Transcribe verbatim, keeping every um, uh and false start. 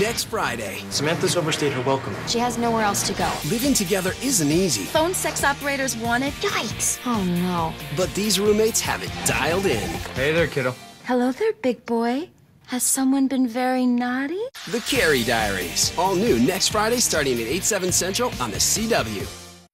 next Friday. Samantha's overstayed her welcome. She has nowhere else to go. Living together isn't easy. Phone sex operators wanted. Yikes. Oh, no. But these roommates have it dialed in. Hey there, kiddo. Hello there, big boy. Has someone been very naughty? The Carrie Diaries. All new next Friday starting at eight, seven Central on the C W.